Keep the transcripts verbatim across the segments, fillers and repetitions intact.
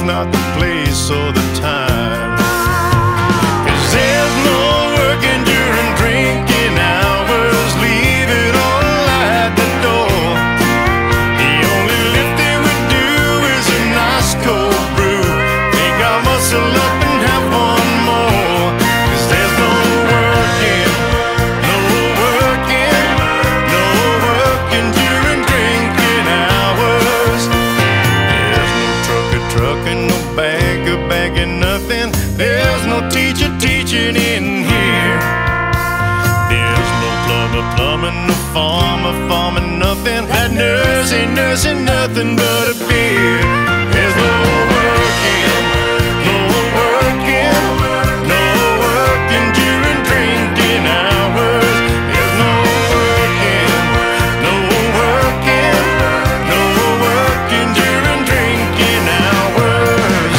not the place or the time. 'Cause there's no working during drinking hours. Leave it all at the door. The only lift they would do is a nice cold brew. Think I'll muscle up and have one more. 'Cause there's no working, no working, no working during drinking hours. There's no trucker trucking, no bagger bagging nothing. There's no teacher teaching in here. There's no plumber plumbing, no farmer farming nothing. That nurse ain't nursing nothing but a beer. There's no working, no working, no working during drinking hours. There's no working, no working, no working during drinking hours.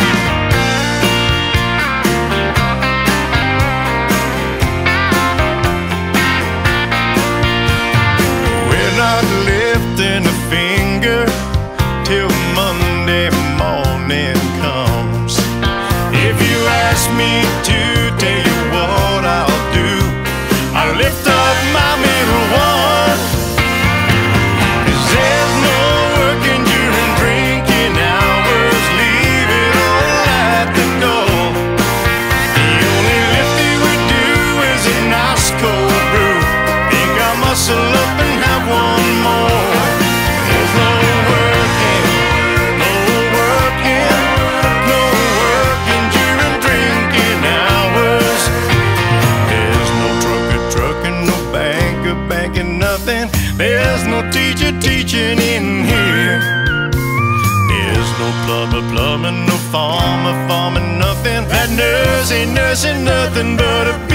We're not lifting a finger till Monday morning comes. If you ask me to tell you what I'll do, I'll lift up my middle one. 'Cause there's no working during drinking hours. Leave it all at the door. The only lift they would do is a nice cold brew. Think I'll muscle up and have one more. There's no working, no working, no working during drinking hours. There's no trucker trucking, no banker banking nothing. There's no teacher teaching in here. There's no plumber plumbing, no farmer farming nothing. That nurse ain't nursing nothing but a